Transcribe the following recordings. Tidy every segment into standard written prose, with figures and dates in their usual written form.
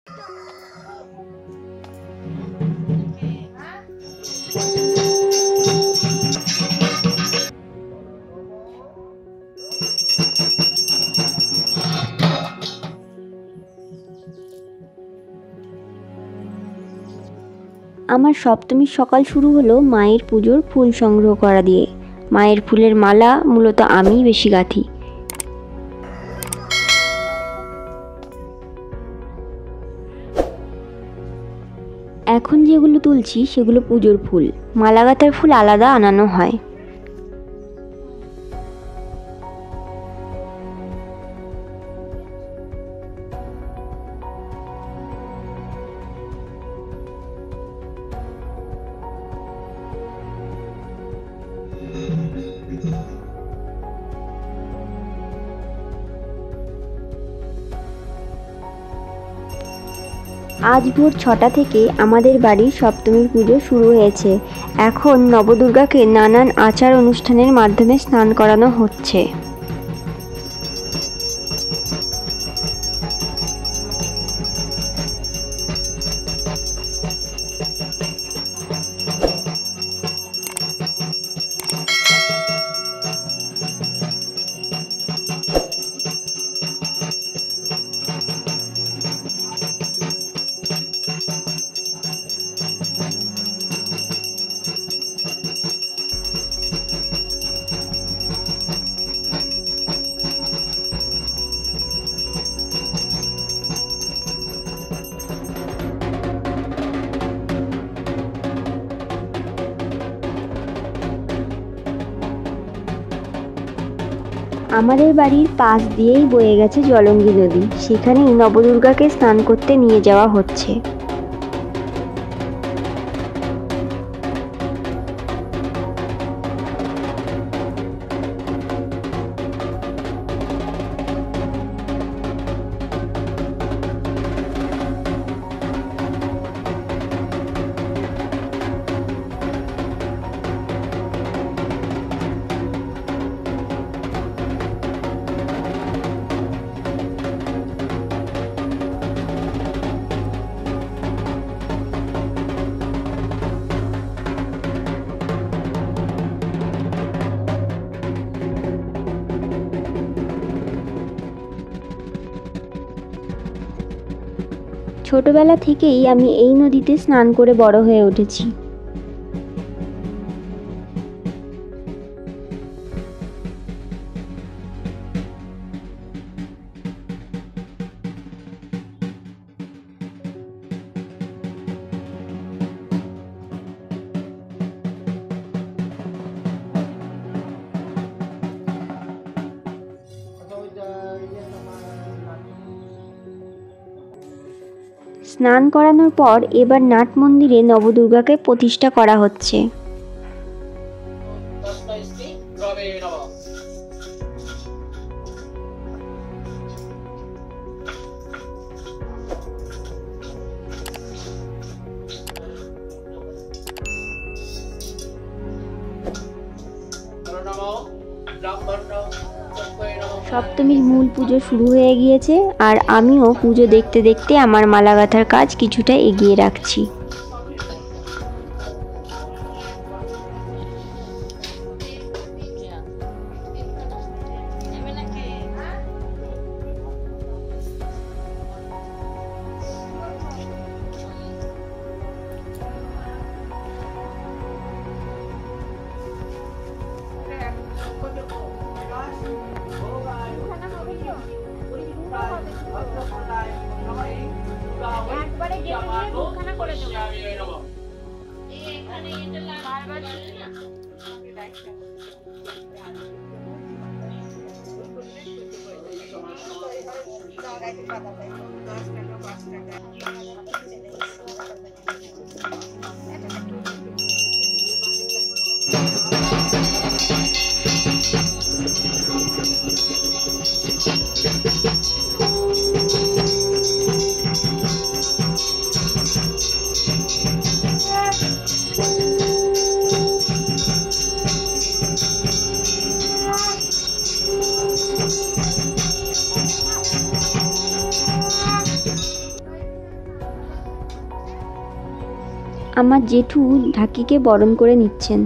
আমার সপ্তমীর সকাল শুরু হলো মায়ের পুজোর ফুল সংগ্রহ করা দিয়ে। মায়ের ফুলের মালা মূলত আমিই বেশি গাঁথি। এখন যেগুলো তুলছি সেগুলো পুজোর ফুল, মালা গাঁথার ফুল আলাদা আনানো হয়। আজ ভোর 6টা থেকে আমাদের বাড়ির সপ্তমীর পুজো শুরু হয়েছে। এখন নবদুর্গাকে নানান আচার অনুষ্ঠানের মাধ্যমে স্নান করানো হচ্ছে। আমাদের বাড়ির পাশ দিয়েই বয়ে গেছে জলঙ্গি নদী, সেখানেই নবদুর্গাকে স্নান করতে নিয়ে যাওয়া হচ্ছে। ছোটবেলা থেকেই আমি এই নদীতে স্নান করে বড় হয়ে উঠেছি। স্নান করানোর পর এবার নাট মন্দিরে নবদুর্গাকে প্রতিষ্ঠা করা হচ্ছে। সপ্তমীর মূল পুজো শুরু হয়ে গিয়েছে, আর আমিও পুজো দেখতে দেখতে আমার মালা গাঁথার কাজ কিছুটা এগিয়ে রাখছি। আমার জেঠু ঢাকিকে বরণ করে নিচ্ছেন।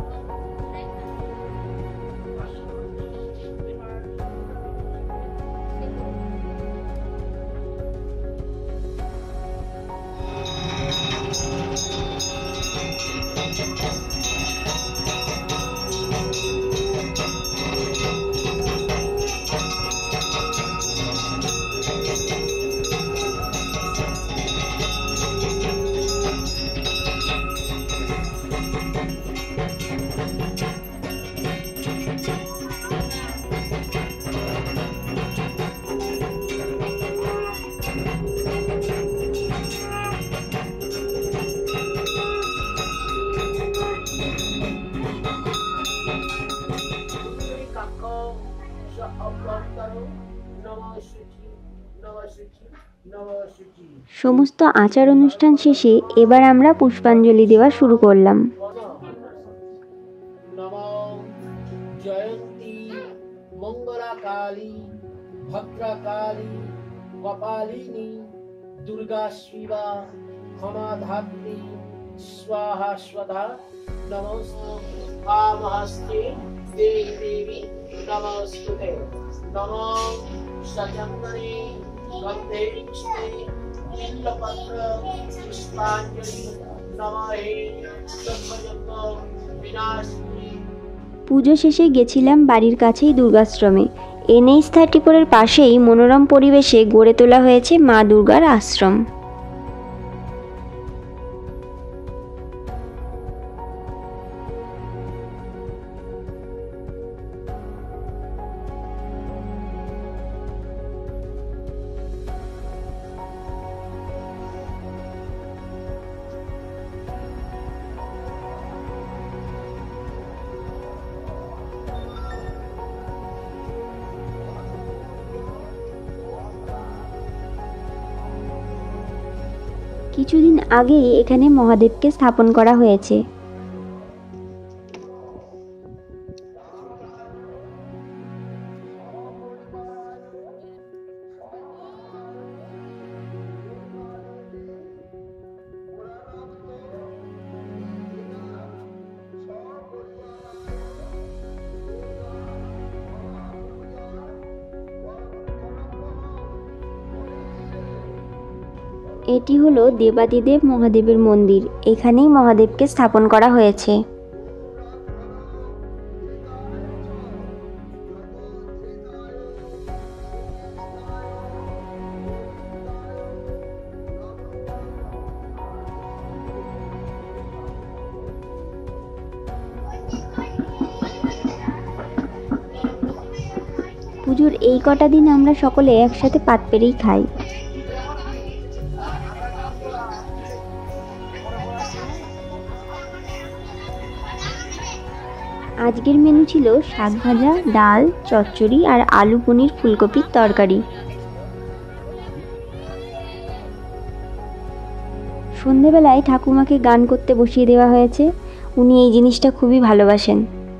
সমস্ত আচার অনুষ্ঠান শেষে এবার আমরা পুষ্পাঞ্জলি দেওয়া শুরু করলাম। জয়ন্তী মঙ্গলা কালী ভদ্রকালী কপালিনী দুর্গা শিবা ক্ষমাধাত্রী স্বাহা স্বধা নমস্তে কামহস্তে দেবী দেবী নমস্তুতে নমো সচন্দনে গন্ধে বিল্লপত্র পুষ্পাঞ্জলি নমঃ সর্বজন্ম বিনাশিনী। পুজো শেষে গেছিলাম বাড়ির কাছেই দুর্গাশ্রমে। NH-34 এর পাশেই মনোরম পরিবেশে গড়ে তোলা হয়েছে মা দুর্গার আশ্রম। কিছুদিন আগেই এখানে মহাদেবকে স্থাপন করা হয়েছে। এটি হলো দেবাদিদেব মহাদেবের মন্দির। এখানেই মহাদেবকে স্থাপন করা হয়েছে। পুজোর এই কটা দিন আমরা সকলে একসাথে পাত পেরেই খাই। আজকের মেনু ছিল শাক ভাজা, ডাল, চচ্চড়ি আর আলু পনির ফুলকপির তরকারি। সন্ধেবেলায় ঠাকুমাকে গান করতে বসিয়ে দেওয়া হয়েছে। উনি এই জিনিসটা খুবই ভালোবাসেন।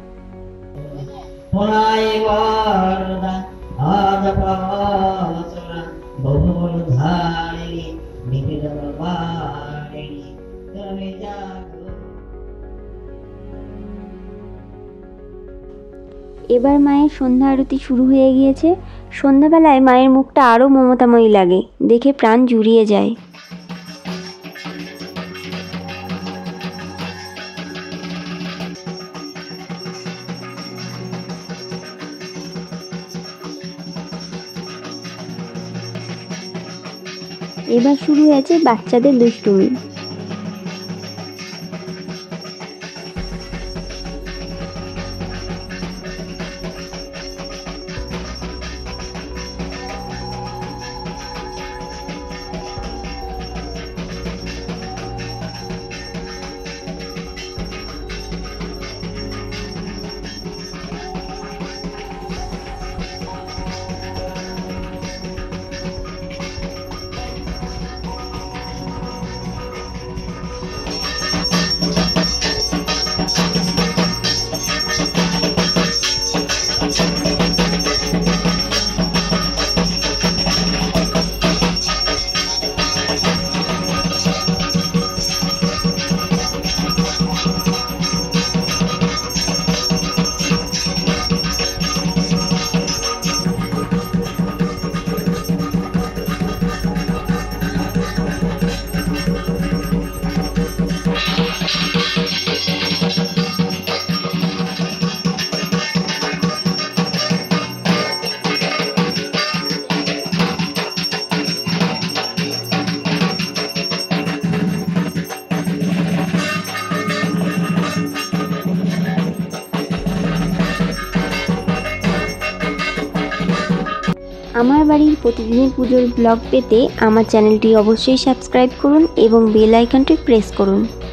এবার মায়ের সন্ধ্যা আরতি শুরু হয়ে গিয়েছে। সন্ধ্যাবেলায় মায়ের মুখটা আরও মমতাময়ী লাগে, দেখে প্রাণ জুড়িয়ে যায়। এবার শুরু হয়েছে বাচ্চাদের দুষ্টুমি। আমার বাড়ির প্রতিদিনের পুজোর ব্লগ পেতে আমার চ্যানেলটি অবশ্যই সাবস্ক্রাইব করুন এবং বেল আইকনটি প্রেস করুন।